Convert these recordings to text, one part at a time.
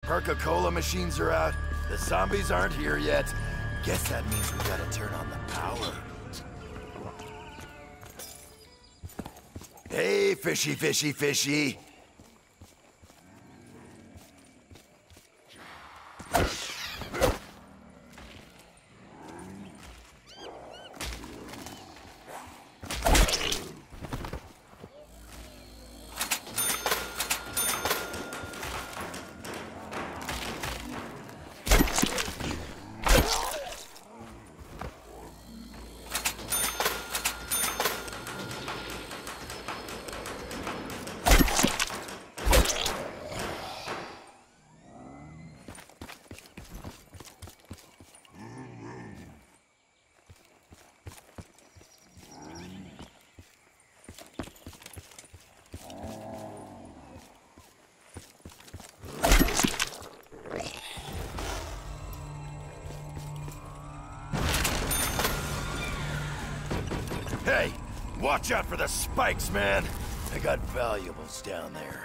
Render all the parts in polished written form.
Perca-Cola machines are out. The zombies aren't here yet. Guess that means we gotta turn on the power. Hey, fishy, fishy, fishy. Hey, watch out for the spikes, man. I got valuables down there.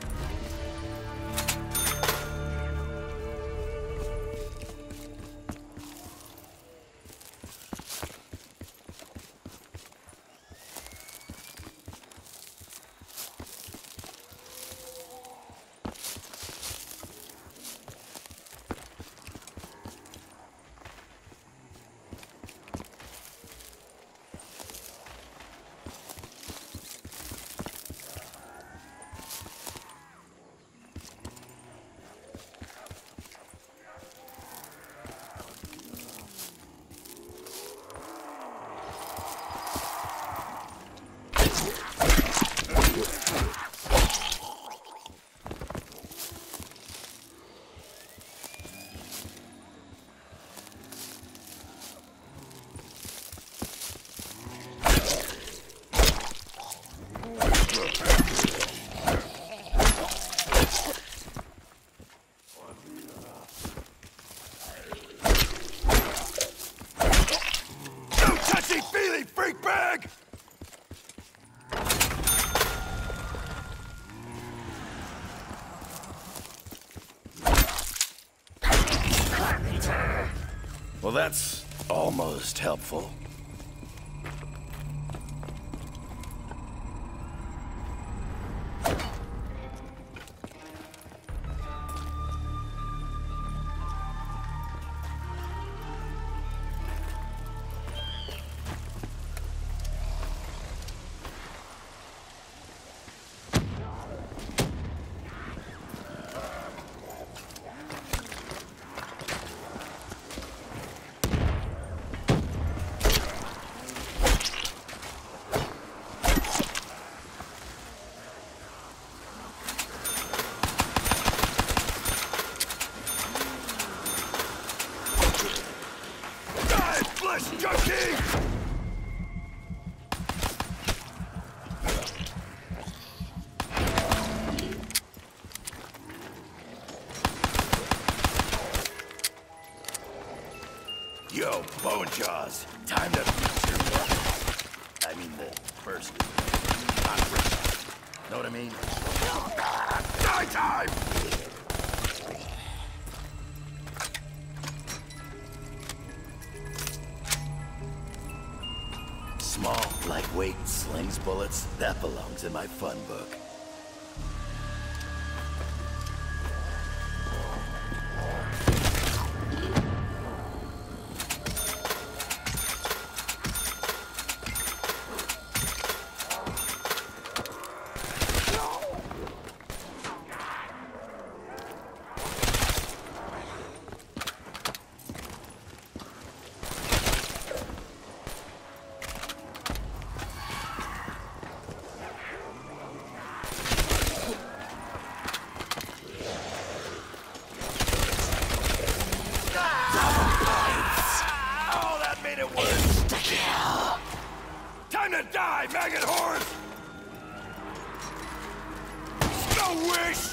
Touchy-feely, freak bag! Well, that's almost helpful. Junkie! Yo, Bone Jaws, time to feature. I mean the first. Know what I mean? Die time! Small, lightweight, slings bullets, that belongs in my fun book. Time to die, maggot horse! No wish!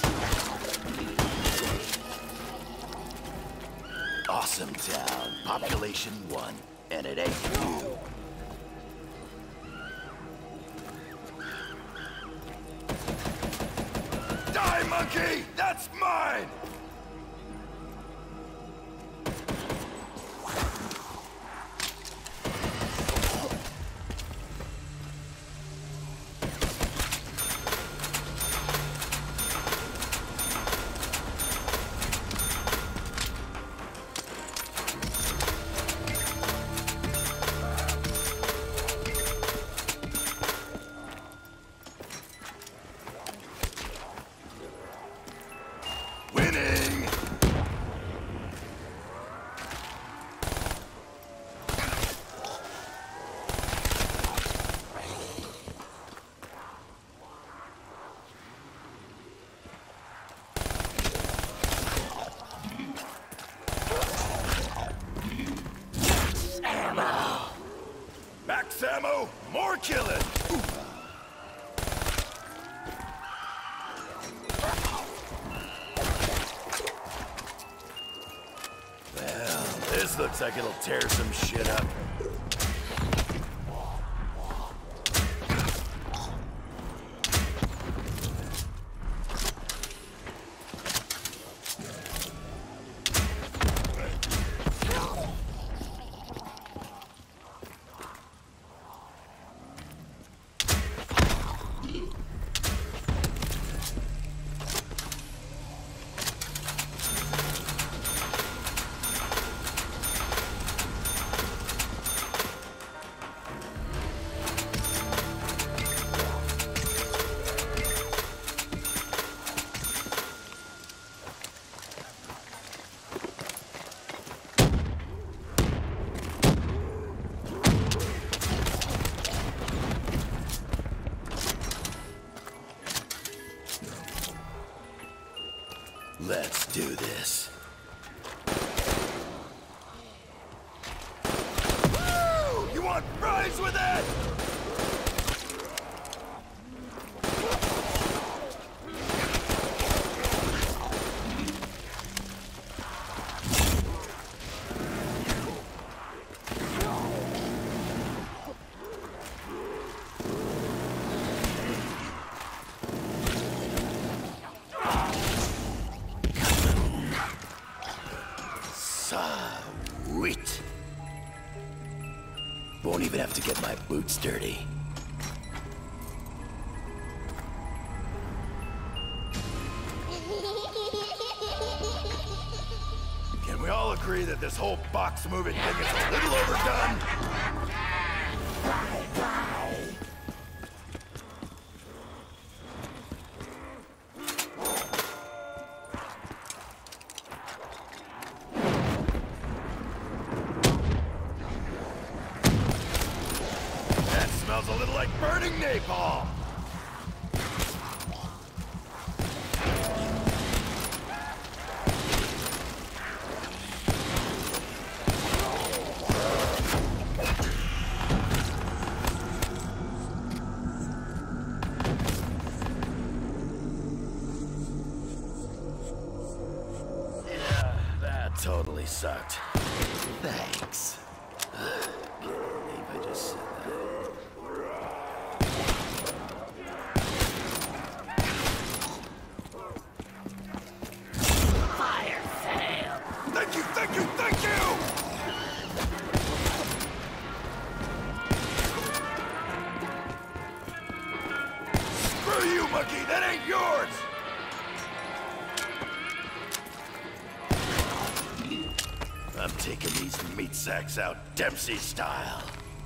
Awesome town, population 1, and it ain't you. Die, monkey! That's mine! more killing! Well, this looks like it'll tear some shit up. Let's do this. Woo! You want fries with that? Sweet. Won't even have to get my boots dirty. Can we all agree that this whole box moving thing is a little overdone? Smells a little like burning napalm! Yeah, that totally sucked. Thanks. Can't believe I just said that. Thank you, thank you! Screw you, monkey! That ain't yours! I'm taking these meat sacks out Dempsey style.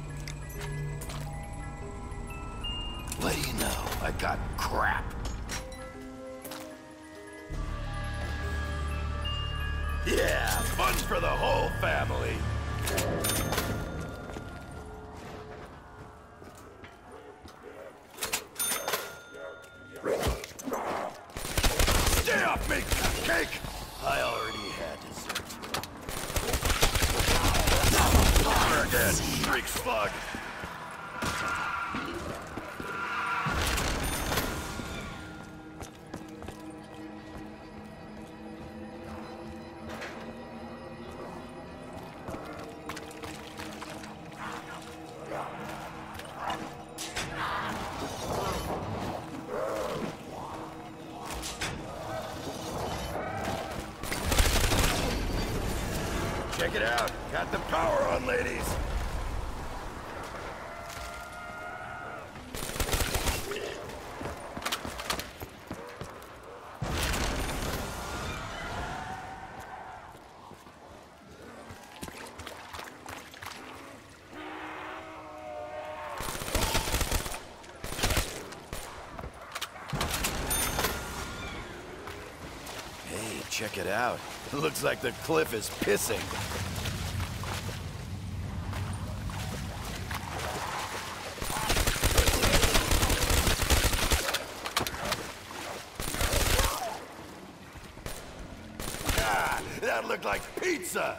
What do you know? I got crap. Yeah, fun for the whole family. Stay off me, cupcake! I already had dessert. Never again, shriek slug. Check it out. Got the power on, ladies. Hey, check it out. It looks like the cliff is pissing. Ah, that looked like pizza!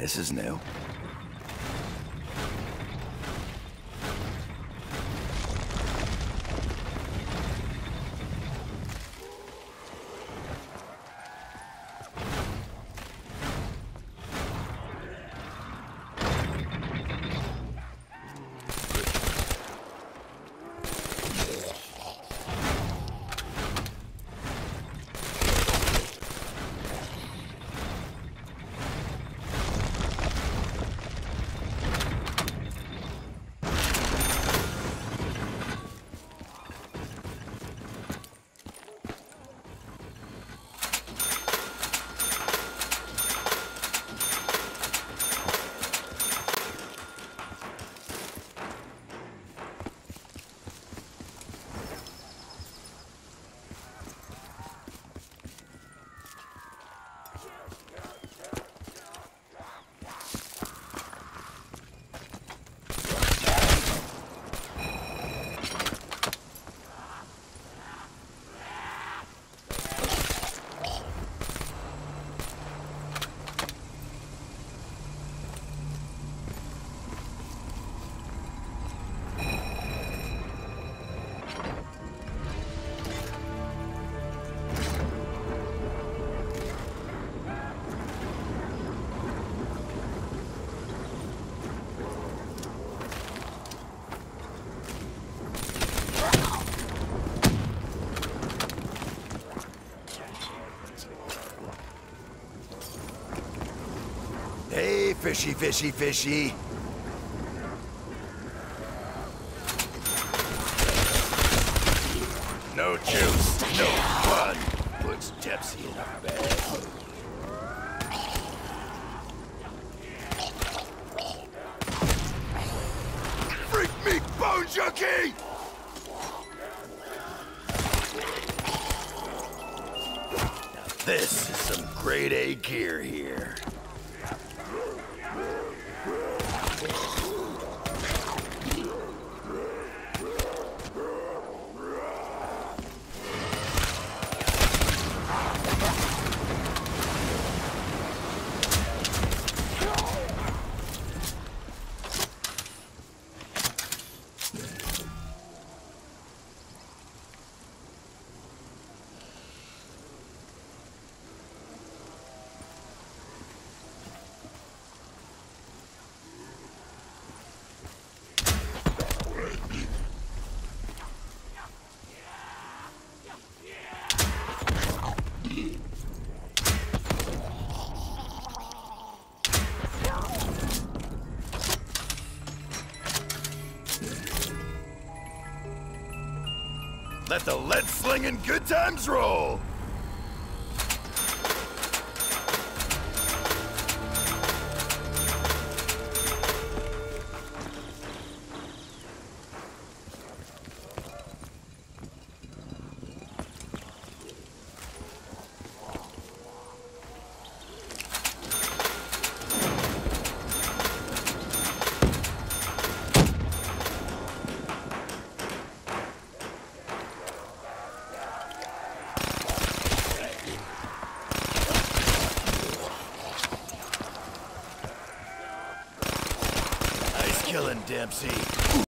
This is new. Hey, fishy, fishy, fishy. No juice, no fun. Puts Dempsey in a bad mood. Freak meat bone junkie! Now this is some grade A gear here. Let the lead-slinging good times roll! Killing Dempsey.